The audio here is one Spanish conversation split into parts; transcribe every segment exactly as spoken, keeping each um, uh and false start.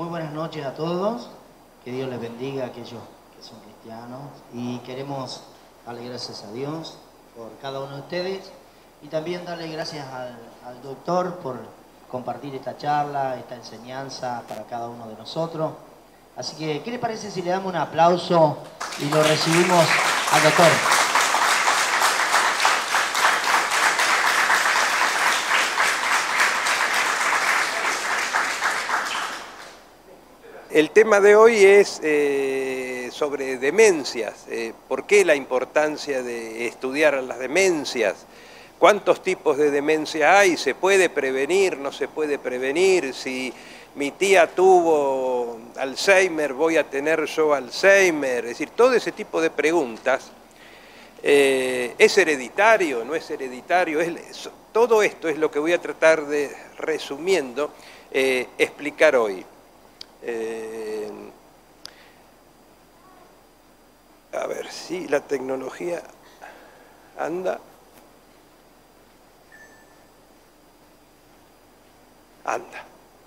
Muy buenas noches a todos, que Dios les bendiga a aquellos que son cristianos y queremos darle gracias a Dios por cada uno de ustedes y también darle gracias al, al doctor por compartir esta charla, esta enseñanza para cada uno de nosotros. Así que, ¿qué les parece si le damos un aplauso y lo recibimos al doctor? El tema de hoy es eh, sobre demencias. Eh, ¿Por qué la importancia de estudiar las demencias? ¿Cuántos tipos de demencia hay? ¿Se puede prevenir? ¿No se puede prevenir? Si mi tía tuvo Alzheimer, ¿voy a tener yo Alzheimer? Es decir, todo ese tipo de preguntas. Eh, ¿Es hereditario? ¿No es hereditario? Es, todo esto es lo que voy a tratar de, resumiendo, eh, explicar hoy. Eh, a ver si la tecnología anda. Anda.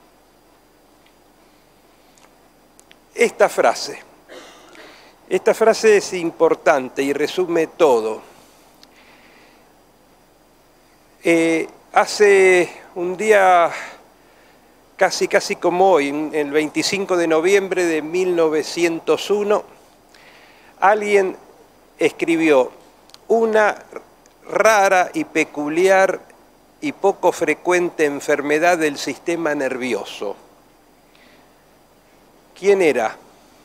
Esta frase, esta frase es importante y resume todo. Eh, hace un día casi casi como hoy, el veinticinco de noviembre de mil novecientos uno, alguien escribió una rara y peculiar y poco frecuente enfermedad del sistema nervioso. ¿Quién era?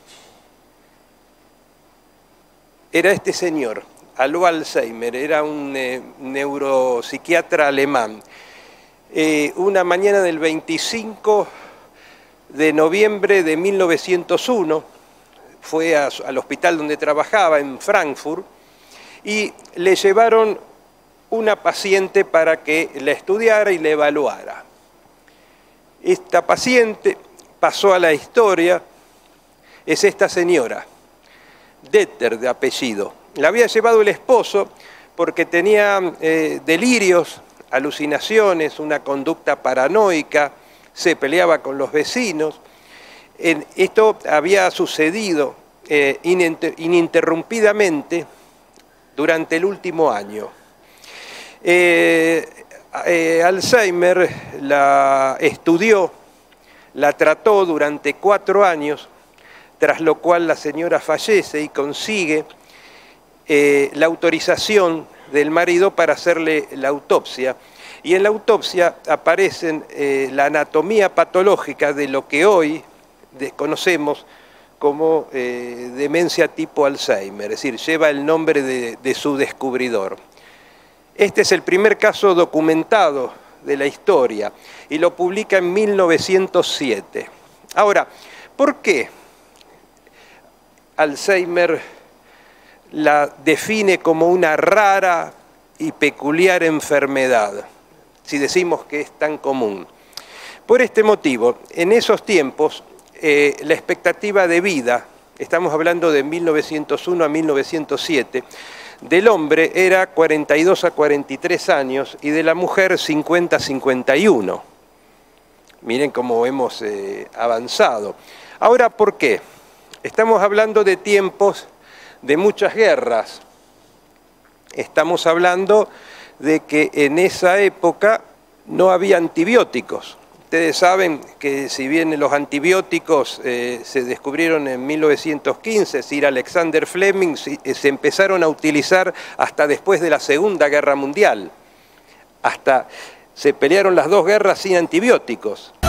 Era este señor, Alois Alzheimer, era un eh, neuropsiquiatra alemán. Eh, una mañana del veinticinco de noviembre de mil novecientos uno, fue a, al hospital donde trabajaba en Frankfurt y le llevaron una paciente para que la estudiara y la evaluara. Esta paciente pasó a la historia, es esta señora, Detter de apellido. La había llevado el esposo porque tenía eh, delirios, alucinaciones, una conducta paranoica, se peleaba con los vecinos. En, esto había sucedido eh, ininter, ininterrumpidamente durante el último año. Eh, eh, Alzheimer la estudió, la trató durante cuatro años, tras lo cual la señora fallece y consigue eh, la autorización del marido para hacerle la autopsia, y en la autopsia aparecen eh, la anatomía patológica de lo que hoy conocemos como eh, demencia tipo Alzheimer, es decir, lleva el nombre de, de su descubridor. Este es el primer caso documentado de la historia y lo publica en mil novecientos siete. Ahora, ¿por qué Alzheimer la define como una rara y peculiar enfermedad, si decimos que es tan común? Por este motivo, en esos tiempos, eh, la expectativa de vida, estamos hablando de mil novecientos uno a mil novecientos siete, del hombre era cuarenta y dos a cuarenta y tres años y de la mujer cincuenta a cincuenta y uno. Miren cómo hemos eh, avanzado. Ahora, ¿por qué? Estamos hablando de tiempos de muchas guerras. Estamos hablando de que en esa época no había antibióticos. Ustedes saben que si bien los antibióticos eh, se descubrieron en mil novecientos quince, Sir Alexander Fleming, se empezaron a utilizar hasta después de la Segunda Guerra Mundial. Hasta se pelearon las dos guerras sin antibióticos.